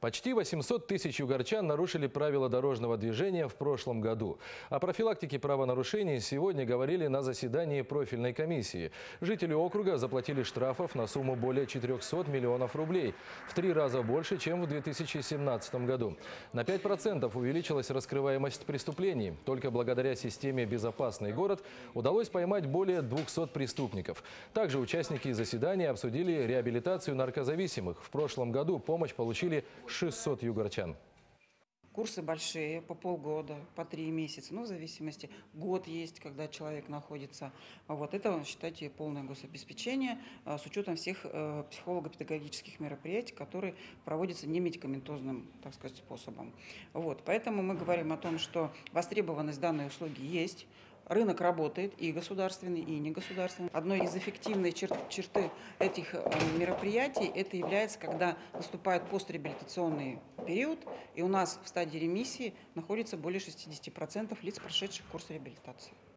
Почти 800 тысяч югорчан нарушили правила дорожного движения в прошлом году. О профилактике правонарушений сегодня говорили на заседании профильной комиссии. Жители округа заплатили штрафов на сумму более 400 миллионов рублей. В 3 раза больше, чем в 2017 году. На 5% увеличилась раскрываемость преступлений. Только благодаря системе «Безопасный город» удалось поймать более 200 преступников. Также участники заседания обсудили реабилитацию наркозависимых. В прошлом году помощь получили 600 югорчан. Курсы большие, по полгода, по 3 месяца, в зависимости. Год есть, когда человек находится. Это, считайте, полное гособеспечение с учетом всех психолого-педагогических мероприятий, которые проводятся немедикаментозным, так сказать, способом. Поэтому мы говорим о том, что востребованность данной услуги есть. Рынок работает и государственный, и негосударственный. Одной из эффективных черты этих мероприятий это является, когда наступает постреабилитационный период, и у нас в стадии ремиссии находится более 60% лиц, прошедших курс реабилитации.